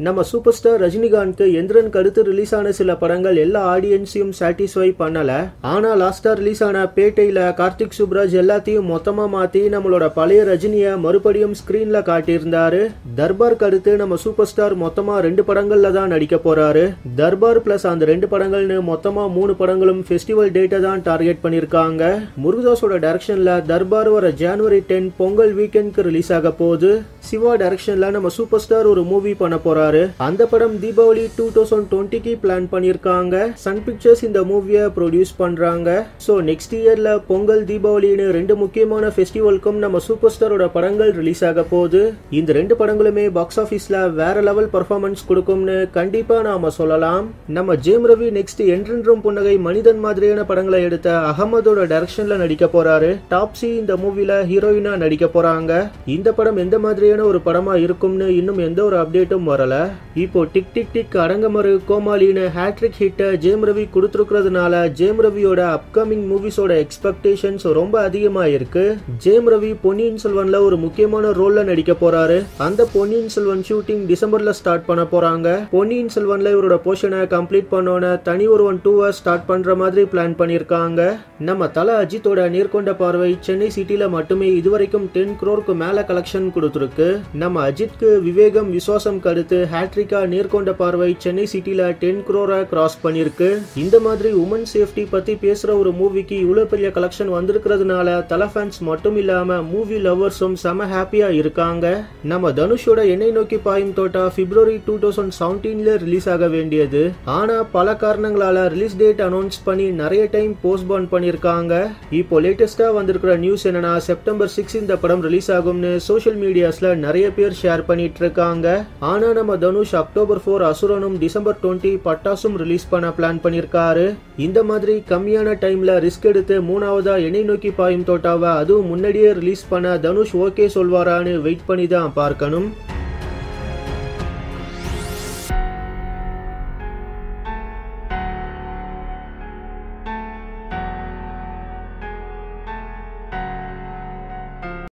நம்ம super star Rajinikanth எந்திரனுக்கு அடுத்து release ஆன சில படங்கள் எல்லா ஆடியன்ஸையும் சாட்டிஸ்ஃபை பண்ணல. ஆனா லாஸ்டா ரிலீஸ் ஆன பேட்டையில கார்த்திக் சுப்ராஜ் எல்லாத்தையும் மொத்தமா மாத்தி நம்மளோட பழைய ரஜினிய மறுபடியும் ஸ்கிரீன்ல காட்டியிருந்தாரு. தர்பாருக்கு அடுத்து நம்ம சூப்பர் ஸ்டார் மொத்தமா 2 படங்கள்ல தான் நடிக்க போறாரு. தர்பார் பிளஸ் அந்த 2 படங்கள்னு மொத்தமா 3 படங்களும் ஃபெஸ்டிவல் டேட்டை தான் டார்கெட் பண்ணிருக்காங்க. முருகதாஸோட டைரக்ஷன்ல தர்பார் வர ஜனவரி 10 பொங்கல் வீக்கெண்ட்க்கு ரிலீஸ் ஆக போகுது. சிவா டைரக்ஷன்ல நம்ம சூப்பர் ஸ்டார் ஒரு மூவி பண்ண போறாரு. அந்த படம் தீபாவளி 2020க்கு பிளான் பண்ணிருக்காங்க. சன் பிக்சர்ஸ் இந்த மூவியை ப்ரொடியூஸ் பண்றாங்க. சோ நெக்ஸ்ட் இயர்ல பொங்கல் தீபாவளின்னு 2 முக்கியமான ஃபெஸ்டிவலுக்கும் நம்ம சூப்பர் ஸ்டாரோட படங்கள் ரிலீஸ் ஆக போகுது. இந்த 2 படங்களுமே பாக்ஸ் ஆபீஸ்ல வேற லெவல் பெர்ஃபார்மன்ஸ் கொடுக்கும்னு கண்டிப்பா நாம சொல்லலாம். நம்ம ஜேம் ரவி நெக்ஸ்ட் என்றென்றும் புன்னகை மனிதன் மாதிரியான படங்களை எடுத்த அகமதோட டைரக்ஷன்ல நடிக்க போறாரு. டாப்ஸி இந்த மூவில ஹீரோயினா நடிக்க போறாங்க. இந்த படம் எந்த மாதிரியான ஒரு படமா இருக்கும்னு இன்னும் எந்த ஒரு அப்டேட்டும் வரல. இப்போ டிக் டிக் டிக் அடங்கமறு கோமாளின்னு ஹேட்ரிக் ஹிட்ட ஜேம் ரவி கொடுத்திருக்கிறதுனால ஜேம் ரவியோட அப்கமிங் மூவிஸோட எக்ஸ்பெக்டேஷன்ஸ் ரொம்ப அதிகமா இருக்கு. ஜேம் ரவி பொன்னியின் செல்வன்ல ஒரு முக்கியமான ரோல்ல நடிக்க போறாரு. அந்த பொன்னியின் செல்வன் ஷூட்டிங் டிசம்பர்ல ஸ்டார்ட் பண்ண போறாங்க. பொன்னியின் செல்வன்ல இவரோட போர்ஷனை கம்ப்ளீட் பண்ணோன தனி ஒருவன் 2 ஸ்டார்ட் பண்ற மாதிரி பிளான் பண்ணிருக்காங்க. நம்ம தல அஜித்தோட நேர்கொண்ட பார்வை சென்னை சிட்டில மட்டுமே இதுவரைக்கும் 10 crore மேல கலெக்ஷன் கொடுத்திருக்கு. நம்ம அஜித்க்கு விவேகம் விசுவாசம் கருத்து ஹேட்ரிக்கா நேர்கொண்ட பார்வை சென்னை சிட்டில 10 crore கிராஸ் பண்ணிருக்கு. இந்த மாதிரி உமன் சேஃப்டி பத்தி பேசுற ஒரு மூவிக்கு இவ்வளவு பெரிய கலெக்ஷன் வந்திருக்கிறதுனால தல ஃபேன்ஸ் மட்டும் இல்லாம மூவி லவர்ஸும் செம ஹாப்பியா இருக்காங்க. நம்ம தனுஷோட என்னை நோக்கி பாயும் தோட்டா பிப்ரவரி 2017ல ரிலீஸ் ஆக வேண்டியது. ஆனா பல காரணங்களால ரிலீஸ் டேட் அனௌன்ஸ் பண்ணி நிறைய டைம் போஸ்ட்போன் பண்ணிருக்காங்க. இப்போ லேட்டஸ்டா வந்திருக்கிற நியூஸ் என்னன்னா செப்டம்பர் 6 இந்த படம் ரிலீஸ் ஆகும்னு சோஷியல் மீடியாஸ்ல நிறைய பேர் ஷேர் பண்ணிட்டு இருக்காங்க. ஆனா நம்ம தனுஷ் அக்டோபர் 4 அசுரனும் டிசம்பர் 20 பட்டாசும் ரிலீஸ் பண்ண பிளான் பண்ணிருக்காரு. இந்த மாதிரி கம்மியான டைம்ல ரிஸ்க் எடுத்து 3வதா என்னை நோக்கி பாயும் தோட்டாவை அதுவும் முன்னாடியே ரிலீஸ் பண்ண தனுஷ் ஓகே சொல்வாரான்னு வெயிட் பண்ணி தான் பார்க்கணும்.